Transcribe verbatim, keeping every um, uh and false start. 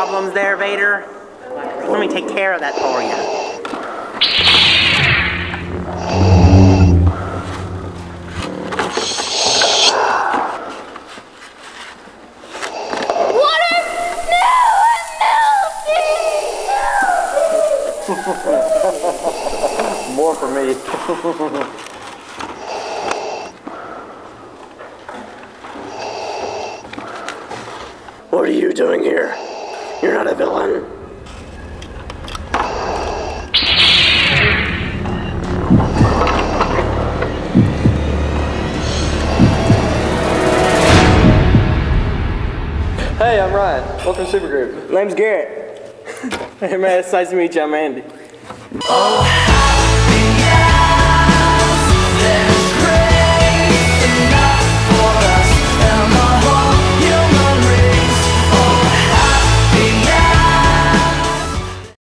problems there, Vader? Let me take care of that for you. More for me. What are you doing here? You're not a villain. Hey, I'm Ryan. Welcome to Supergroup. Name's Garrett. Hey man, it's nice to meet you. I'm Andy. Oh.